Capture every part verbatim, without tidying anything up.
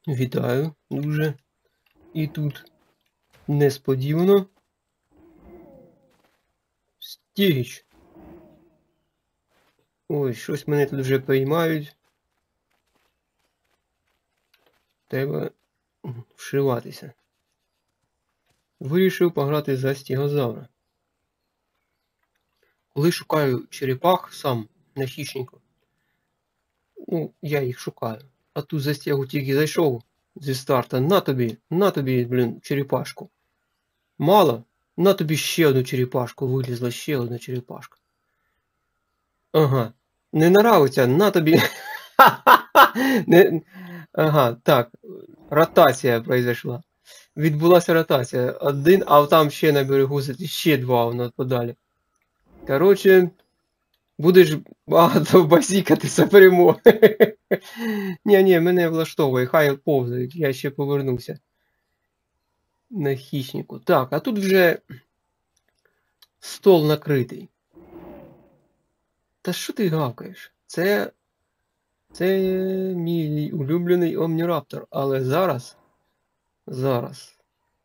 Вітаю дуже. І тут несподівано. Стіч. Ой, щось мене тут вже приймають. Треба вшиватися. Вирішив пограти за стегозавра. Коли шукаю черепах сам на хищнику, ну, я їх шукаю. А тут за стегу тільки зайшов зі старта. На тобі, на тобі, блін, черепашку. Мало? На тобі ще одну черепашку. Вилізла ще одна черепашка. Ага. Не нравиться? На тобі. Не... Ага, так. Ротація произошла. Відбулася ротація. Один, а там ще на берегу ще два воно подалі. Коротше, будеш багато базікатися перемоги. Ні-ні, мене влаштовує, хай повзають, я ще повернуся на хищнику. Так, а тут вже стол накритий. Та що ти гавкаєш? Це... Це мій улюблений Омніраптор, але зараз... Зараз...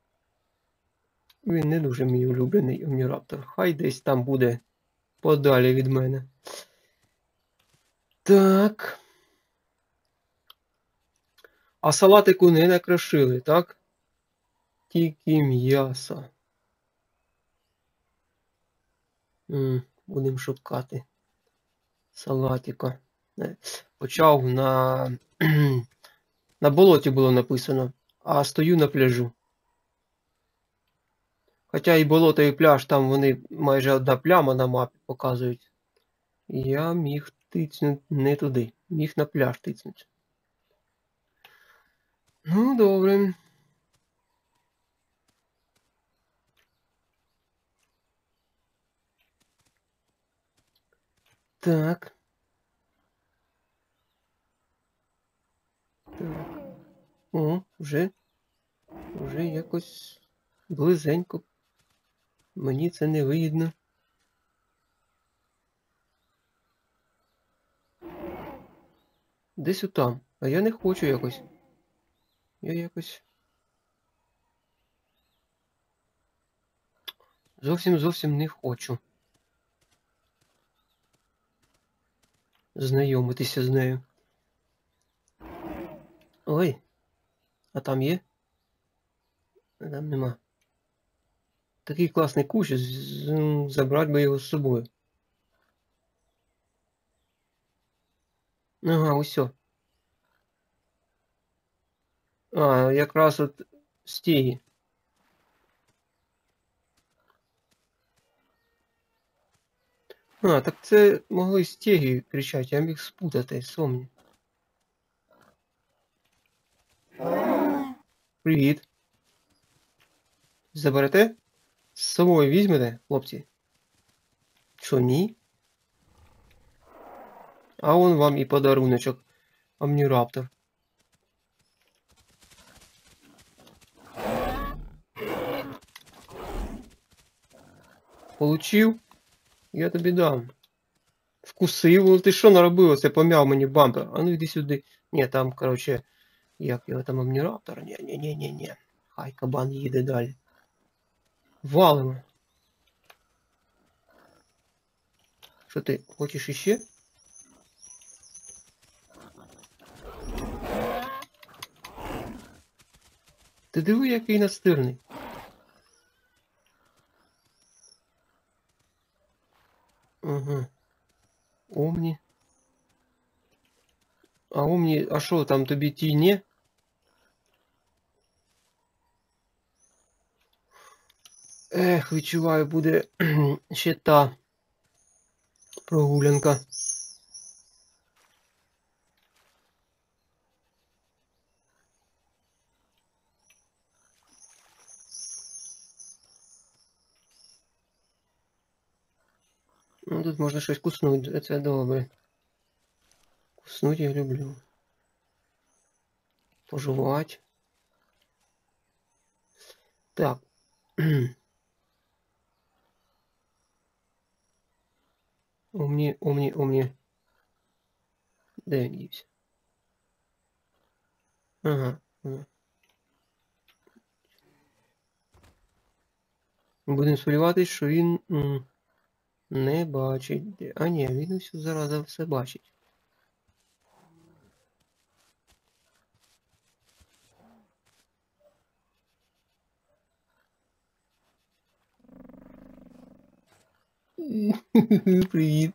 Він не дуже мій улюблений Омніраптор. Хай десь там буде подалі від мене. Так. А салатику не накрошили, так? Тільки м'ясо. Будемо шукати салатика. Почав на... на болоті було написано, а стою на пляжу. Хоча і болото, і пляж, там вони майже одна пляма на мапі показують. Я міг тицнути не туди. Міг на пляж тицнути. Ну, добре. Так. Так. О, вже. Вже якось близенько. Мені це не видно. Десь отам. А я не хочу якось. Я якось... Зовсім зовсім не хочу знайомитися з нею. Ой, а там є? А там нема. Такий класний кущ, забрати би його з собою. Ага, усьо. А, якраз от стіги. А, так це могли стіги кричати, я міг спутати, сомні. Привіт. Заберете? З собою візьмете, хлопці? Що, ні? А он вам і подаруночок. Омніраптор. Получив? Я тобі дам. Вкусив? Ти що наробив? Це пом'яв мені бампер. А ну йди сюди. Ні, там, короче, як його там Омніраптор? Ні-ні-ні-ні-ні. Хай кабан їде далі. Валимо. Що ти, хочеш іще? Ти диви, який настирний. Ага. Омні. А Омні, а що там тобі ті не? Ех, відчуваю, буде ще та прогулянка. Ну, тут можна щось куснути, це добре. Куснуть я люблю. Пожувати. Так. Омні, омні, омні. Де він дівся? Ага. Будемо сподіватися, що він м, не бачить. А ні, він ось зараза все бачить. Привіт.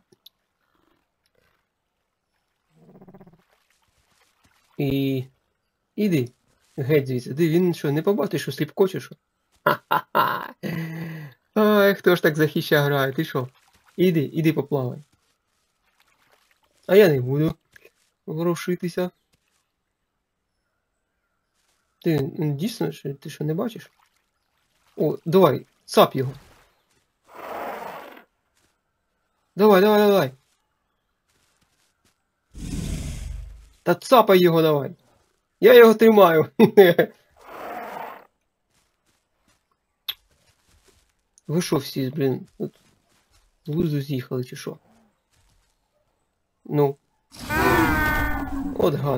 І... Іди. Геть звідси. Ти він що, не побачиш, що сліпко чи що? Ха-ха-ха. Ай, хто ж так захища грає? Ти що? Іди, іди поплавай. А я не буду ворушитися. Ти дійсно, що ти що не бачиш? О, давай, цап його. Давай, давай, давай. Та цапай його давай. Я його тримаю. Ви що всі, блін, з глузду з'їхали чи що? Ну. От гад.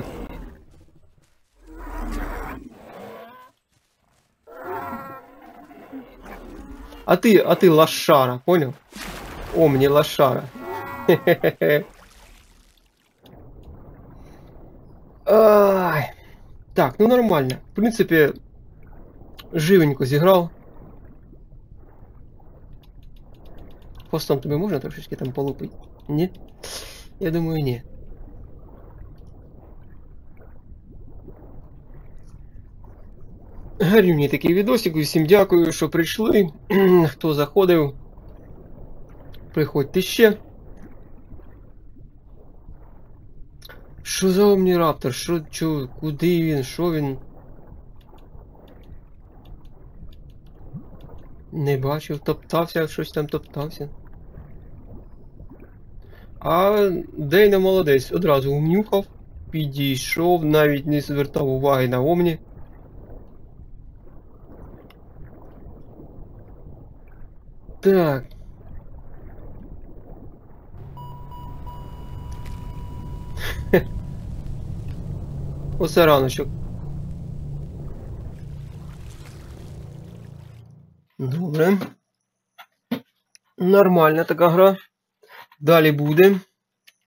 А ти, а ти лошара, понял? О, мені лошара. Хе-хе-хе. Ай. Так, ну нормально. В принципі, живенько зіграв. Хвостом тобі можна трошечки там полупити? Ні? Я думаю, ні. Гарівній такий відосик. Всім дякую, що прийшли. Хто заходив, приходьте ще. Що за Омніраптор? Що, чо, куди він? Що він? Не бачив, топтався, щось там топтався. А Дейна молодець, одразу умнюхав, підійшов, навіть не звертав уваги на Омні. Так. Оце раночок. Добре. Нормальна така гра. Далі буде.